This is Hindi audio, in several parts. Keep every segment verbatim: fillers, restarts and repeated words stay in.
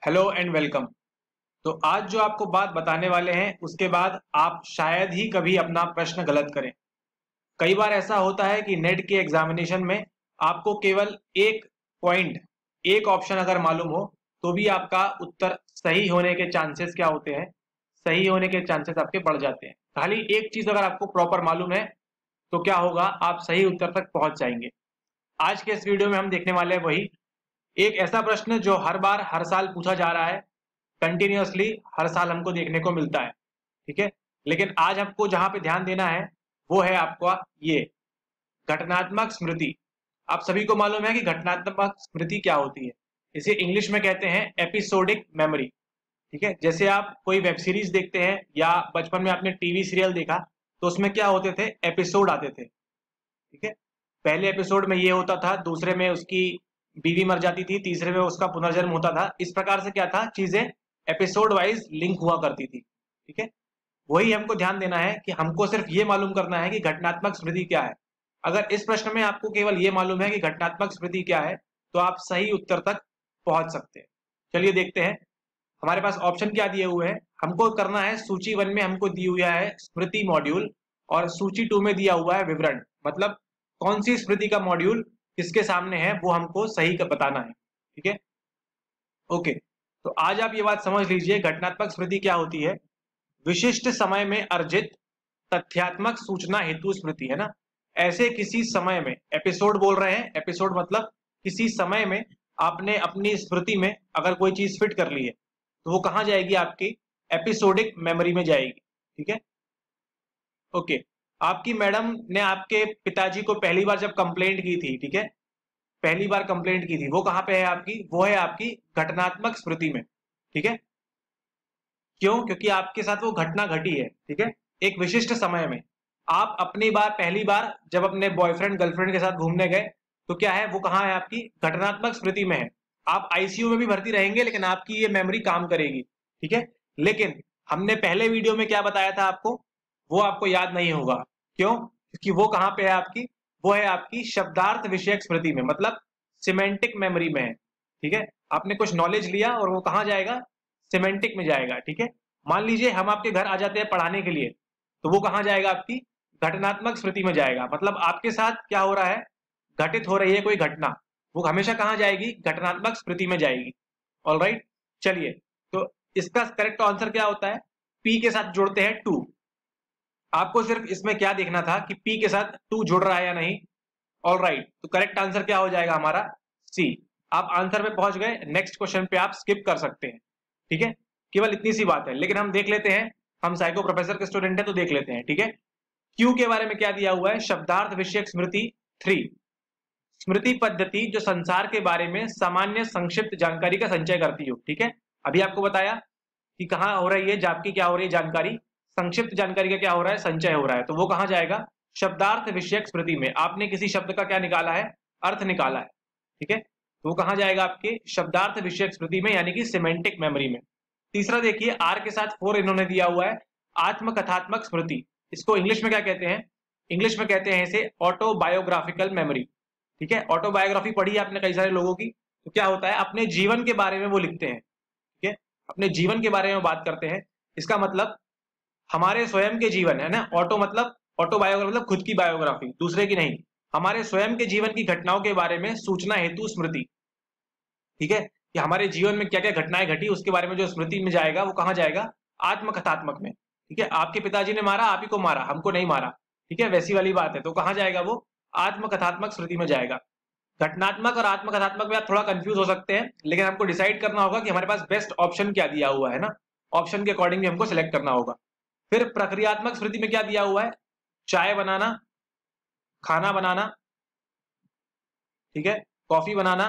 Hello and welcome. तो आज जो आपको बात बताने वाले हैं उसके बाद आप शायद ही कभी अपना प्रश्न गलत करें। कई बार ऐसा होता है कि नेट के एग्जामिनेशन में आपको केवल एक पॉइंट, एक ऑप्शन अगर मालूम हो तो भी आपका उत्तर सही होने के चांसेस क्या होते हैं, सही होने के चांसेस आपके बढ़ जाते हैं। खाली एक चीज अगर आपको प्रॉपर मालूम है तो क्या होगा, आप सही उत्तर तक पहुंच जाएंगे। आज के इस वीडियो में हम देखने वाले हैं वही एक ऐसा प्रश्न जो हर बार हर साल पूछा जा रहा है, कंटिन्यूअसली हर साल हमको देखने को मिलता है। ठीक है, लेकिन आज हमको जहां पे ध्यान देना है वो है आपका ये घटनात्मक स्मृति। आप सभी को मालूम है कि घटनात्मक स्मृति क्या होती है। इसे इंग्लिश में कहते हैं एपिसोडिक मेमोरी। ठीक है, जैसे आप कोई वेब सीरीज देखते हैं या बचपन में आपने टीवी सीरियल देखा तो उसमें क्या होते थे, एपिसोड आते थे। ठीक है, पहले एपिसोड में ये होता था, दूसरे में उसकी बीवी मर जाती थी, तीसरे में उसका पुनर्जन्म होता था। इस प्रकार से क्या था, चीजें एपिसोड वाइज लिंक हुआ करती थी। ठीक है, वही हमको ध्यान देना है कि हमको सिर्फ ये मालूम करना है कि घटनात्मक स्मृति क्या है। अगर इस प्रश्न में आपको केवल ये मालूम है कि घटनात्मक स्मृति क्या है तो आप सही उत्तर तक पहुंच सकते हैं। चलिए देखते हैं हमारे पास ऑप्शन क्या दिए हुए हैं। हमको करना है, सूची वन में हमको दी हुई है स्मृति मॉड्यूल और सूची टू में दिया हुआ है विवरण। मतलब कौन सी स्मृति का मॉड्यूल किसके सामने है वो हमको सही का बताना है। ठीक है, ओके। तो आज आप ये बात समझ लीजिए, घटनात्मक स्मृति क्या होती है। विशिष्ट समय में अर्जित तथ्यात्मक सूचना हेतु स्मृति, है ना। ऐसे किसी समय में, एपिसोड बोल रहे हैं, एपिसोड मतलब किसी समय में आपने अपनी स्मृति में अगर कोई चीज फिट कर ली है तो वो कहां जाएगी, आपकी एपिसोडिक मेमोरी में जाएगी। ठीक है, ओके। आपकी मैडम ने आपके पिताजी को पहली बार जब कंप्लेंट की थी, ठीक है, पहली बार कंप्लेंट की थी, वो कहां पे है आपकी, वो है आपकी घटनात्मक स्मृति में। ठीक है, क्यों? क्योंकि आपके साथ वो घटना घटी है। ठीक है, एक विशिष्ट समय में आप अपनी बार पहली बार जब अपने बॉयफ्रेंड गर्लफ्रेंड के साथ घूमने गए तो क्या है, वो कहां है, आपकी घटनात्मक स्मृति में है। आप आईसीयू में भी भर्ती रहेंगे लेकिन आपकी ये मेमोरी काम करेगी। ठीक है, लेकिन हमने पहले वीडियो में क्या बताया था आपको, वो आपको याद नहीं होगा। क्यों? क्योंकि वो कहां पे है आपकी, वो है आपकी शब्दार्थ विषयक स्मृति में, मतलब सिमेंटिक मेमोरी में है। ठीक है, आपने कुछ नॉलेज लिया और वो कहां जाएगा, सिमेंटिक में जाएगा। ठीक है, मान लीजिए हम आपके घर आ जाते हैं पढ़ाने के लिए तो वो कहां जाएगा, आपकी घटनात्मक स्मृति में जाएगा। मतलब आपके साथ क्या हो रहा है, घटित हो रही है कोई घटना, वो हमेशा कहां जाएगी, घटनात्मक स्मृति में जाएगी। ऑलराइट, चलिए तो इसका करेक्ट आंसर क्या होता है, पी के साथ जोड़ते हैं टू। आपको सिर्फ इसमें क्या देखना था कि पी के साथ टू जुड़ रहा है या नहीं। ऑलराइट, तो करेक्ट आंसर क्या हो जाएगा हमारा, सी। आप आंसर पे पहुंच गए, नेक्स्ट क्वेश्चन पे आप स्किप कर सकते हैं। ठीक है, केवल इतनी सी बात है, लेकिन हम देख लेते हैं, हम साइको प्रोफेसर के स्टूडेंट हैं तो देख लेते हैं। ठीक है, क्यू के बारे में क्या दिया हुआ है, शब्दार्थ विषयक स्मृति थ्री, स्मृति पद्धति जो संसार के बारे में सामान्य संक्षिप्त जानकारी का संचय करती हो। ठीक है, अभी आपको बताया कि कहां हो रही है, आपकी क्या हो रही है जानकारी, संक्षिप्त जानकारी का क्या हो रहा है, संचय हो रहा है, तो वो कहां जाएगा, शब्दार्थ विषयक स्मृति में। आपने किसी शब्द का क्या निकाला है, अर्थ निकाला है। ठीक है, तो वो कहां जाएगा, आपके शब्दार्थ विषयक स्मृति में, यानी कि सिमेंटिक मेमोरी में। तीसरा देखिए, आर के साथ फोर इन्होंने दिया हुआ है, आत्मकथात्मक स्मृति। इसको इंग्लिश में क्या कहते हैं, इंग्लिश में कहते हैं इसे ऑटोबायोग्राफिकल मेमोरी। ठीक है, ऑटोबायोग्राफी पढ़ी है आपने कई सारे लोगों की, तो क्या होता है, अपने जीवन के बारे में वो लिखते हैं। ठीक है, अपने जीवन के बारे में बात करते हैं। इसका मतलब हमारे स्वयं के जीवन, है ना, ऑटो मतलब ऑटोबायोग्राफी मतलब खुद की बायोग्राफी, दूसरे की नहीं, हमारे स्वयं के जीवन की घटनाओं के बारे में सूचना हेतु स्मृति। ठीक है, कि हमारे जीवन में क्या क्या घटनाएं घटी उसके बारे में जो स्मृति में जाएगा वो कहां जाएगा, आत्मकथात्मक में। ठीक है, आपके पिताजी ने मारा, आप ही को मारा, हमको नहीं मारा। ठीक है, वैसी वाली बात है, तो कहां जाएगा वो, आत्मकथात्मक स्मृति में जाएगा। घटनात्मक और आत्मकथात्मक में आप थोड़ा कंफ्यूज हो सकते हैं, लेकिन हमको डिसाइड करना होगा कि हमारे पास बेस्ट ऑप्शन क्या दिया हुआ है ना, ऑप्शन के अकॉर्डिंग भी हमको सिलेक्ट करना होगा। फिर प्रक्रियात्मक स्मृति में क्या दिया हुआ है, चाय बनाना, खाना बनाना, ठीक है, कॉफी बनाना,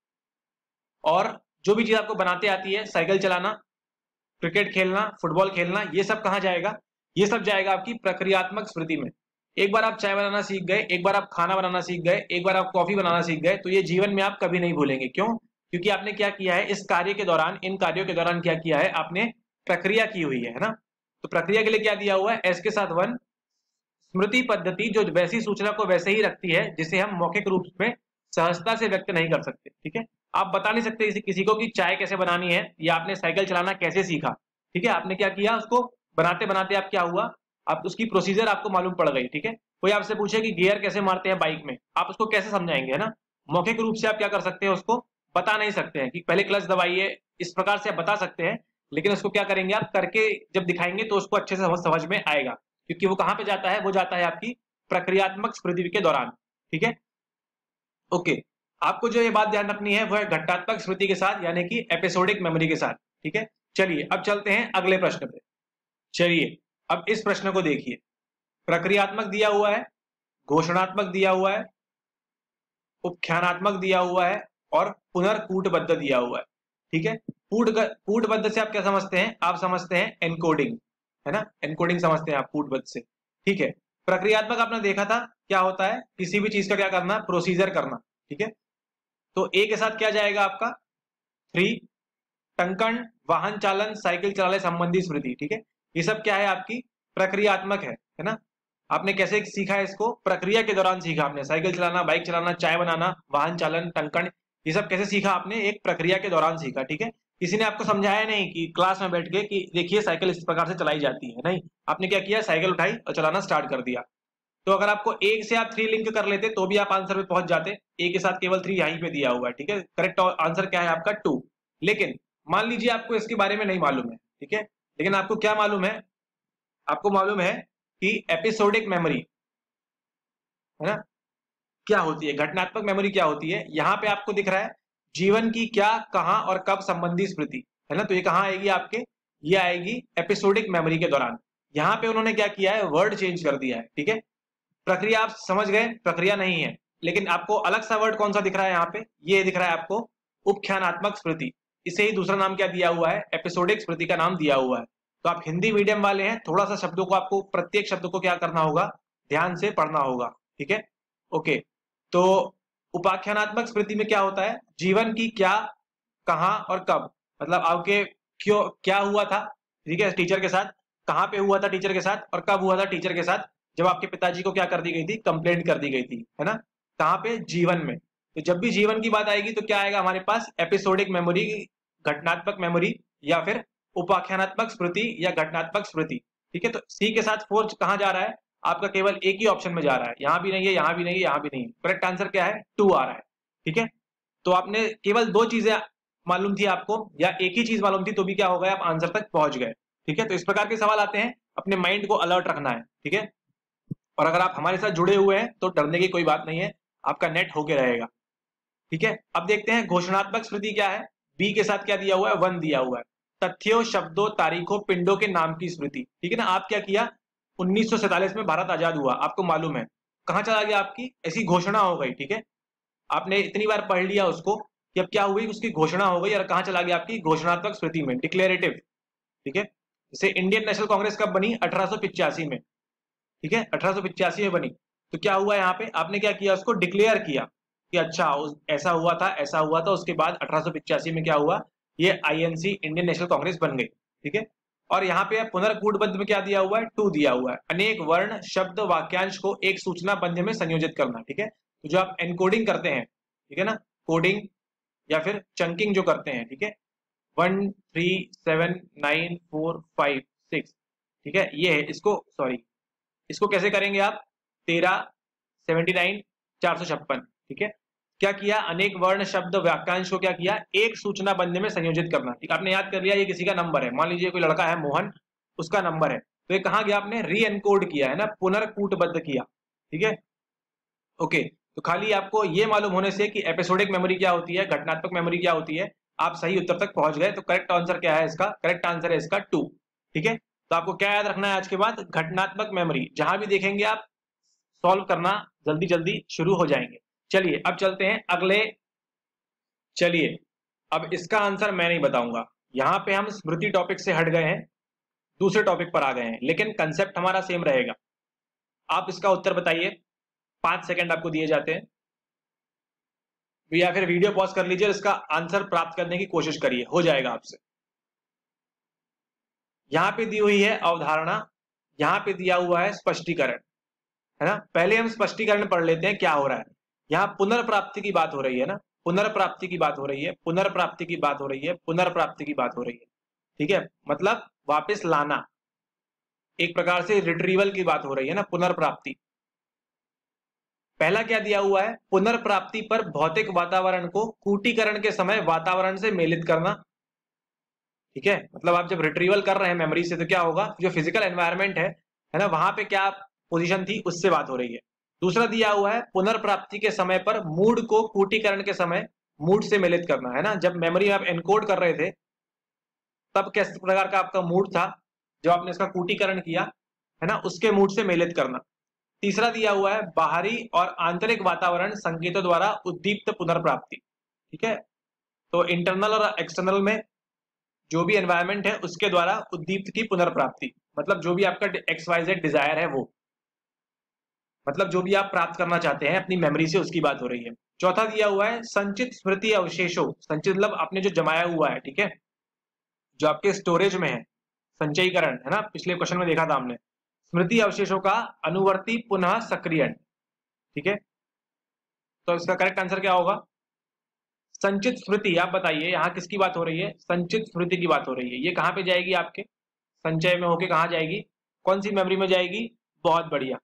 और जो भी चीज आपको बनाते आती है, साइकिल चलाना, क्रिकेट खेलना, फुटबॉल खेलना, ये सब कहां जाएगा, ये सब जाएगा आपकी प्रक्रियात्मक स्मृति में। एक बार आप चाय बनाना सीख गए, एक बार आप खाना बनाना सीख गए, एक बार आप कॉफी बनाना सीख गए, तो ये जीवन में आप कभी नहीं भूलेंगे। क्यों? क्योंकि आपने क्या किया है, इस कार्य के दौरान, इन कार्यों के दौरान क्या किया है, आपने प्रक्रिया की हुई है, है ना। तो प्रक्रिया के लिए क्या दिया हुआ है, एस के साथ वन, स्मृति पद्धति जो वैसी सूचना को वैसे ही रखती है जिसे हम मौखिक रूप में सहजता से व्यक्त नहीं कर सकते, ठीक है। आप बता नहीं सकते किसी, किसी को कि चाय कैसे बनानी है या आपने साइकिल चलाना कैसे सीखा, ठीक है। आपने क्या किया, उसको बनाते बनाते आप क्या हुआ, आप उसकी प्रोसीजर आपको मालूम पड़ गई, ठीक है। कोई आपसे पूछे कि गियर कैसे मारते हैं बाइक में, आप उसको कैसे समझाएंगे, है ना। मौखिक रूप से आप क्या कर सकते हैं, उसको बता नहीं सकते हैं कि पहले क्लच दबाइए, इस प्रकार से आप बता सकते हैं, लेकिन उसको क्या करेंगे आप करके जब दिखाएंगे तो उसको अच्छे से समझ समझ में आएगा, क्योंकि वो कहाँ पे जाता है, वो जाता है आपकी प्रक्रियात्मक स्मृति के दौरान, ठीक है। ओके, आपको जो ये बात ध्यान रखनी है वो है घटनात्मक स्मृति के साथ, यानी कि एपिसोडिक मेमोरी के साथ, ठीक है। चलिए अब चलते हैं अगले प्रश्न पे। चलिए अब इस प्रश्न को देखिए, प्रक्रियात्मक दिया हुआ है, घोषणात्मक दिया हुआ है, उपख्यानात्मक दिया हुआ है और पुनर्कूटबद्ध दिया हुआ है, ठीक है। कूट कूटबद्ध से आप क्या समझते हैं, आप समझते हैं एनकोडिंग, है ना, एनकोडिंग समझते हैं आप कूटबद्ध से, ठीक है। प्रक्रियात्मक आपने देखा था क्या होता है, किसी भी चीज का क्या करना, प्रोसीजर करना, ठीक है। तो ए के साथ क्या जाएगा आपका, थ्री, टंकन, वाहन चालन, साइकिल चलाने संबंधी स्मृति, ठीक है। ये सब क्या है, आपकी प्रक्रियात्मक है, है ना। आपने कैसे सीखा है इसको, प्रक्रिया के दौरान सीखा आपने, साइकिल चलाना, बाइक चलाना, चाय बनाना, वाहन चालन, टंकन, ये सब कैसे सीखा आपने, एक प्रक्रिया के दौरान सीखा, ठीक है। किसी ने आपको समझाया नहीं कि क्लास में बैठ के कि देखिए साइकिल इस प्रकार से चलाई जाती है, नहीं, आपने क्या किया, साइकिल उठाई और चलाना स्टार्ट कर दिया। तो अगर आपको एक से आप थ्री लिंक कर लेते तो भी आप आंसर पे पहुंच जाते, ए के साथ केवल थ्री यहीं पे दिया हुआ है, ठीक है। करेक्ट आंसर क्या है आपका, टू। लेकिन मान लीजिए आपको इसके बारे में नहीं मालूम है, ठीक है, लेकिन आपको क्या मालूम है, आपको मालूम है कि एपिसोडिक मेमोरी, है ना, क्या होती है, घटनात्मक मेमोरी क्या होती है। यहां पे आपको दिख रहा है जीवन की क्या, कहां और कब संबंधी स्मृति, है ना। तो ये कहां आएगी आपके, ये आएगी एपिसोडिक मेमोरी के दौरान। यहां पे उन्होंने क्या किया है, वर्ड चेंज कर दिया है, ठीक है। प्रक्रिया आप समझ गए, प्रक्रिया नहीं है, लेकिन आपको अलग सा वर्ड कौन सा दिख रहा है यहाँ पे, ये दिख रहा है आपको उपख्यानात्मक स्मृति। इसे ही दूसरा नाम क्या दिया हुआ है, एपिसोडिक स्मृति का नाम दिया हुआ है। तो आप हिंदी मीडियम वाले हैं, थोड़ा सा शब्दों को आपको, प्रत्येक शब्द को क्या करना होगा, ध्यान से पढ़ना होगा, ठीक है। ओके, तो उपाख्यानात्मक स्मृति में क्या होता है, जीवन की क्या, कहां और कब, मतलब आपके क्यों क्या हुआ था, ठीक है, टीचर के साथ, कहां पे हुआ था टीचर के साथ, और कब हुआ था टीचर के साथ, जब आपके पिताजी को क्या कर दी गई थी, कंप्लेंट कर दी गई थी, है ना, कहां पे, जीवन में। तो जब भी जीवन की बात आएगी तो क्या आएगा हमारे पास, एपिसोडिक मेमोरी, घटनात्मक मेमोरी, या फिर उपाख्यानात्मक स्मृति या घटनात्मक स्मृति, ठीक है। तो सी के साथ फोर कहां जा रहा है आपका, केवल एक ही ऑप्शन में जा रहा है, यहां भी नहीं है, यहां भी नहीं है, यहां भी नहीं है। करेक्ट आंसर क्या है, टू आ रहा है, ठीक है। तो आपने केवल दो चीजें मालूम थी आपको, या एक ही चीज मालूम थी, तो भी क्या हो गया, आप आंसर तक पहुंच गए, ठीक है। तो इस प्रकार के सवाल आते हैं, अपने माइंड को अलर्ट रखना है, ठीक है। और अगर आप हमारे साथ जुड़े हुए हैं तो डरने की कोई बात नहीं है, आपका नेट होके रहेगा, ठीक है। अब देखते हैं घोषणात्मक स्मृति क्या है, बी के साथ क्या दिया हुआ है, वन दिया हुआ है, तथ्यों, शब्दों, तारीखों, पिंडों के नाम की स्मृति, ठीक है ना। आप क्या किया, उन्नीस सौ सैंतालीस में भारत आजाद हुआ, आपको मालूम है, कहां चला गया, आपकी ऐसी घोषणा हो गई, ठीक है। आपने इतनी बार पढ़ लिया उसको कि अब क्या हुई, उसकी घोषणा हो गई, और कहां चला गया, आपकी घोषणात्मक स्मृति में, डिक्लेरेटिव, ठीक है। जैसे इंडियन नेशनल कांग्रेस कब बनी, अठारह सौ पिचासी में, ठीक है, अठारह सौ पिचासी में बनी। तो क्या हुआ यहाँ पे, आपने क्या किया, उसको डिक्लेयर किया कि अच्छा ऐसा हुआ था, ऐसा हुआ था, उसके बाद अठारह सौ पिचासी में क्या हुआ, ये आईएनसी, इंडियन नेशनल कांग्रेस बन गई, ठीक है। और यहाँ पे पुनर्कूटबद्ध में क्या दिया हुआ है, टू दिया हुआ है, अनेक वर्ण, शब्द, वाक्यांश को एक सूचना बंध में संयोजित करना, ठीक है। तो जो आप एनकोडिंग करते हैं, ठीक है ना, कोडिंग या फिर चंकिंग जो करते हैं, ठीक है, one three seven nine four five six, ठीक है, ये है, इसको सॉरी इसको कैसे करेंगे आप, तेरह, सेवेंटी नाइन, चार सौ छप्पन, ठीक है। क्या किया, अनेक वर्ण, शब्द, वाक्यांश को क्या किया, एक सूचना बंध में संयोजित करना, ठीक, आपने याद कर लिया ये किसी का नंबर है, मान लीजिए कोई लड़का है मोहन, उसका नंबर है, तो ये कहां गया, आपने री एनकोड किया, है ना, पुनर्कूटबद्ध किया, ठीक है। ओके, तो खाली आपको ये मालूम होने से कि एपिसोडिक मेमोरी क्या होती है, घटनात्मक मेमोरी क्या होती है, आप सही उत्तर तक पहुंच गए। तो करेक्ट आंसर क्या है इसका, करेक्ट आंसर है इसका टू, ठीक है। तो आपको क्या याद रखना है आज के बाद, घटनात्मक मेमोरी, जहां भी देखेंगे आप सॉल्व करना जल्दी जल्दी शुरू हो जाएंगे। चलिए अब चलते हैं अगले, चलिए अब इसका आंसर मैं नहीं बताऊंगा, यहां पे हम स्मृति टॉपिक से हट गए हैं, दूसरे टॉपिक पर आ गए हैं, लेकिन कंसेप्ट हमारा सेम रहेगा। आप इसका उत्तर बताइए, पांच सेकंड आपको दिए जाते हैं, या फिर वीडियो पॉज कर लीजिए, इसका आंसर प्राप्त करने की कोशिश करिए, हो जाएगा आपसे। यहां पे दी हुई है अवधारणा, यहां पे दिया हुआ है स्पष्टीकरण, है ना। पहले हम स्पष्टीकरण पढ़ लेते हैं क्या हो रहा है। यहाँ पुनर्प्राप्ति की बात हो रही है ना, पुनर्प्राप्ति की बात हो रही है, पुनर्प्राप्ति की बात हो रही है, पुनर्प्राप्ति की बात हो रही है। ठीक है, मतलब वापस लाना, एक प्रकार से रिट्रीवल की बात हो रही है ना, पुनर्प्राप्ति। पहला क्या दिया हुआ है, पुनर्प्राप्ति पर भौतिक वातावरण को कूटीकरण के समय वातावरण से मेलित करना। ठीक है, मतलब आप जब रिट्रीवल कर रहे हैं मेमोरी से तो क्या होगा, जो फिजिकल एनवायरनमेंट है है ना, वहां पे क्या पोजीशन थी उससे बात हो रही है। दूसरा दिया हुआ है पुनर्प्राप्ति के समय पर मूड को कूटीकरण के समय मूड से मेलित करना, है ना, जब मेमोरी में आप एनकोड कर रहे थे तब किस प्रकार का आपका मूड था, जब आपने इसका कूटीकरण किया, है ना, उसके मूड से मेलित करना। तीसरा दिया हुआ है बाहरी और आंतरिक वातावरण संकेतों द्वारा उद्दीप्त पुनर्प्राप्ति। ठीक है, तो इंटरनल और एक्सटर्नल में जो भी एनवायरनमेंट है उसके द्वारा उद्दीप्त की पुनर्प्राप्ति, मतलब जो भी आपका एक्स वाई जेड डिजायर है वो, मतलब जो भी आप प्राप्त करना चाहते हैं अपनी मेमोरी से, उसकी बात हो रही है। चौथा दिया हुआ है संचित स्मृति अवशेषों, संचित मतलब आपने जो जमाया हुआ है, ठीक है, जो आपके स्टोरेज में है, संचयीकरण, है ना, पिछले क्वेश्चन में देखा था हमने, स्मृति अवशेषों का अनुवर्ती पुनः सक्रियण। ठीक है, तो इसका करेक्ट आंसर क्या होगा, संचित स्मृति। आप बताइए यहाँ किसकी बात हो रही है, संचित स्मृति की बात हो रही है। ये कहाँ पे जाएगी, आपके संचय में होके कहाँ जाएगी, कौन सी मेमोरी में जाएगी, बहुत बढ़िया।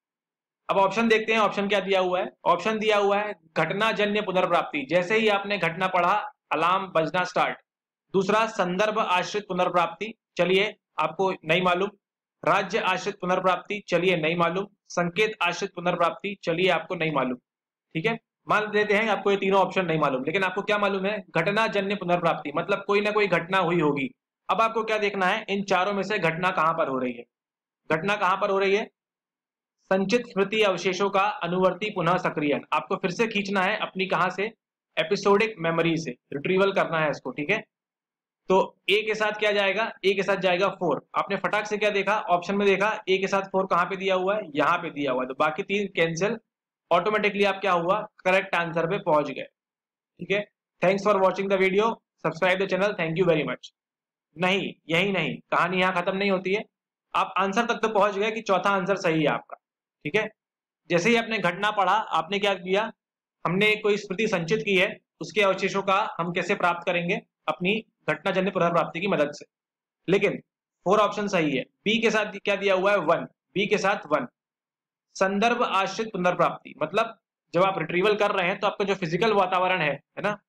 अब ऑप्शन देखते हैं, ऑप्शन क्या दिया हुआ है। ऑप्शन दिया हुआ है घटनाजन्य पुनर्प्राप्ति, जैसे ही आपने घटना पढ़ा अलार्म बजना स्टार्ट। दूसरा संदर्भ आश्रित पुनर्प्राप्ति, चलिए आपको नहीं मालूम। राज्य आश्रित पुनर्प्राप्ति, चलिए नहीं मालूम। संकेत आश्रित पुनर्प्राप्ति, चलिए आपको नहीं मालूम। ठीक है, मान लेते हैं आपको ये तीनों ऑप्शन नहीं मालूम, लेकिन आपको क्या मालूम है, घटनाजन्य पुनर्प्राप्ति, मतलब कोई ना कोई घटना हुई होगी। अब आपको क्या देखना है, इन चारों में से घटना कहां पर हो रही है। घटना कहां पर हो रही है, संचित स्मृति अवशेषों का अनुवर्ती पुनः सक्रियण। आपको फिर से खींचना है अपनी कहां से, एपिसोडिक मेमोरी से रिट्रीवल करना है इसको। ठीक है, तो ए के साथ क्या जाएगा, ए के साथ जाएगा फोर। आपने फटाक से क्या देखा, ऑप्शन में देखा ए के साथ फोर कहां पे दिया हुआ है, यहां पे दिया हुआ है, तो बाकी तीन कैंसिल, ऑटोमेटिकली आप क्या हुआ, करेक्ट आंसर पे पहुंच गए। ठीक है, thanks for watching the video, subscribe the channel, thank you very much. नहीं, यही नहीं, कहानी यहाँ खत्म नहीं होती है, आप आंसर तक तो पहुंच गए कि चौथा आंसर सही है आपका। ठीक है, जैसे ही आपने घटना पढ़ा, आपने क्या किया, हमने कोई स्मृति संचित की है, उसके अवशेषों का हम कैसे प्राप्त करेंगे, अपनी घटनाजन्य पुनर्प्राप्ति की मदद से। लेकिन फोर ऑप्शन सही है। बी के साथ क्या दिया हुआ है, वन, बी के साथ वन। संदर्भ आश्रित पुनर्प्राप्ति, मतलब जब आप रिट्रीवल कर रहे हैं तो आपका जो फिजिकल वातावरण है है ना,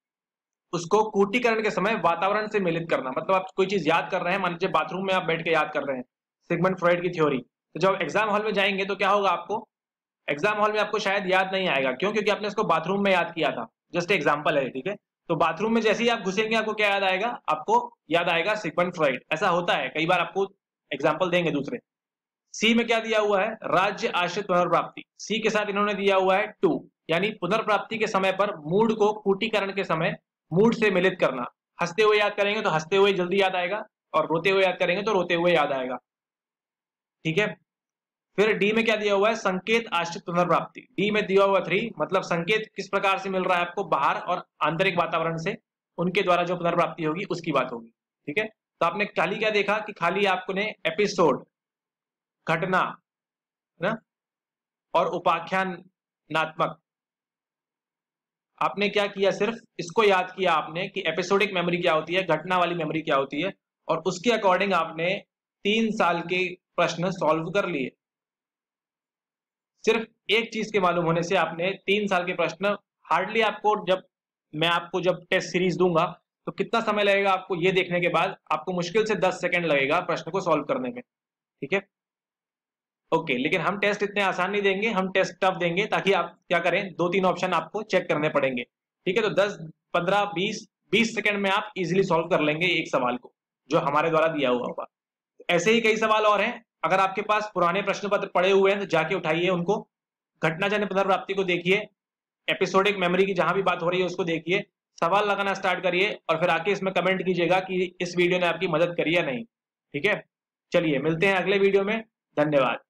उसको कूटीकरण के समय वातावरण से मिलित करना। मतलब आप कोई चीज याद कर रहे हैं, मान लीजिए बाथरूम में आप बैठ के याद कर रहे हैं सिगमंड फ्रॉइड की थ्योरी, तो जब एग्जाम हॉल में जाएंगे तो क्या होगा, आपको एग्जाम हॉल में आपको शायद याद नहीं आएगा। क्यों, क्योंकि आपने इसको बाथरूम में याद किया था, जस्ट एग्जाम्पल है। ठीक है, तो बाथरूम में जैसे ही आप घुसेंगे आपको क्या याद आएगा, आपको याद आएगा सिगमंड फ्रॉइड। ऐसा होता है, कई बार आपको एग्जाम्पल देंगे दूसरे। सी में क्या दिया हुआ है, राज्य आश्रित पुनर्प्राप्ति, सी के साथ इन्होंने दिया हुआ है टू, यानी पुनर्प्राप्ति के समय पर मूड को कूटीकरण के समय मूड से मिलित करना। हंसते हुए याद करेंगे तो हंसते हुए जल्दी याद आएगा, और रोते हुए याद करेंगे तो रोते हुए याद आएगा। ठीक है, फिर डी में क्या दिया हुआ है, संकेत आश्रित पुनर्प्राप्ति, डी में दिया हुआ थ्री, मतलब संकेत किस प्रकार से मिल रहा है आपको, बाहर और आंतरिक वातावरण से, उनके द्वारा जो पुनर्प्राप्ति होगी उसकी बात होगी। ठीक है, तो आपने खाली क्या देखा कि खाली आपने एपिसोड, घटना, है ना, और उपाख्यानात्मक, आपने क्या किया, सिर्फ इसको याद किया आपने कि एपिसोडिक मेमोरी क्या होती है, घटना वाली मेमोरी क्या होती है, और उसके अकॉर्डिंग आपने तीन साल के प्रश्न सॉल्व कर लिए। सिर्फ एक चीज के मालूम होने से आपने तीन साल के प्रश्न, हार्डली आपको, जब मैं आपको जब टेस्ट सीरीज दूंगा तो कितना समय लगेगा आपको ये देखने के बाद, आपको मुश्किल से दस सेकंड लगेगा प्रश्न को सॉल्व करने में। ठीक है, ओके, लेकिन हम टेस्ट इतने आसान नहीं देंगे, हम टेस्ट टफ देंगे, ताकि आप क्या करें, दो तीन ऑप्शन आपको चेक करने पड़ेंगे। ठीक है, तो दस पंद्रह बीस बीस सेकंड में आप इजीली सॉल्व कर लेंगे एक सवाल को, जो हमारे द्वारा दिया हुआ होगा। ऐसे ही कई सवाल और हैं, अगर आपके पास पुराने प्रश्न पत्र पड़े हुए हैं तो जाके उठाइए उनको, घटनाजन्य पुनर्प्राप्ति को देखिए, एपिसोडिक मेमोरी की जहां भी बात हो रही है उसको देखिए, सवाल लगाना स्टार्ट करिए, और फिर आके इसमें कमेंट कीजिएगा कि इस वीडियो ने आपकी मदद करी या नहीं। ठीक है, चलिए मिलते हैं अगले वीडियो में, धन्यवाद।